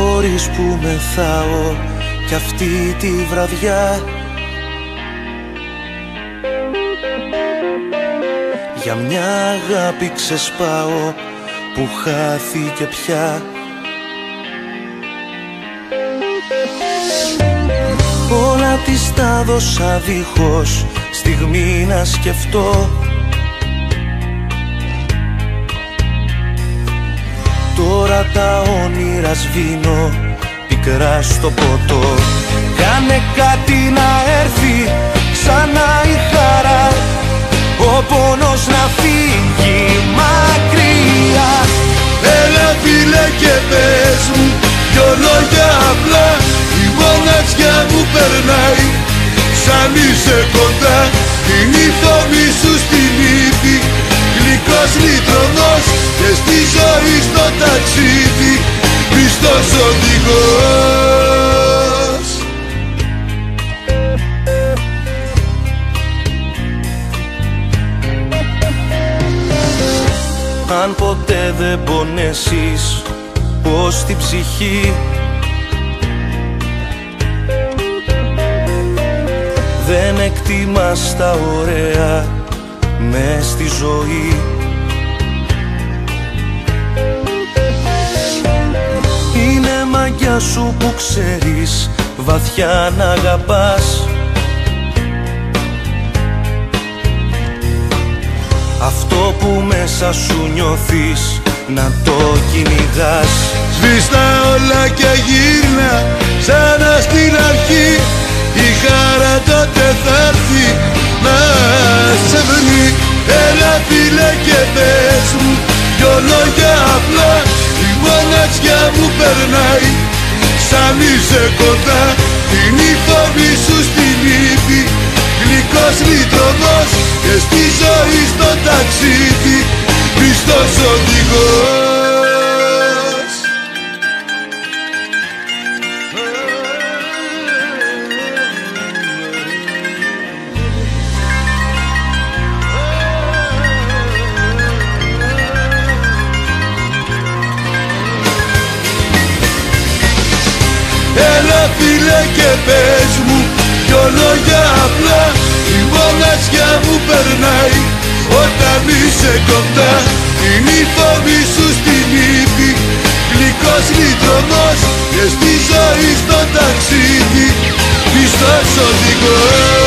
μπορείς που μεθάω κι αυτή τη βραδιά. Για μια αγάπη ξεσπάω που χάθηκε πια. Όλα της τα δώσα δίχως στιγμή να σκεφτώ. Τώρα τα όνειρα σβήνω πικρά στο ποτό. Κάνε κάτι να έρθει ξανά η χαρά, ο πόνος να φύγει μακριά. Έλα φίλε και πες μου δυο λόγια απλά. Η μοναξιά μου περνάει σαν είσαι κοντά. Είναι η φωνή σου στην ύφη, γλυκός λιτρονός, και στη ζωή στο ταξίδι πιστός οδηγός. Αν ποτέ δεν πονέσεις πως την ψυχή, δεν εκτιμάς τα ωραία μες στη ζωή. Είναι μαγιά σου που ξέρεις βαθιά να αγαπάς. Αυτό που μέσα σου νιώθεις να το κυνηγάς. Σβήστα όλα και γύρνα ξανά στην αρχή. Η χαρά τότε θα έρθει να σε βρει. Έλα φίλε και πες μου δυο λόγια απλά. Η μοναξιά μου περνάει σαν είσαι κοντά. Είναι η φωνή σου στην ύφη, γλυκός λιτρονός, και στη ζωή στο ταξίδι πιστός οδηγός. Έλα φίλε και πες μου δυο λόγια απλά. Η μοναξιά μου περνάει όταν είσαι κοντά. Είναι η φωνή σου στην ύφη, γλυκός λιτρονός, και στη ζωή στο ταξίδι πιστός οδηγός.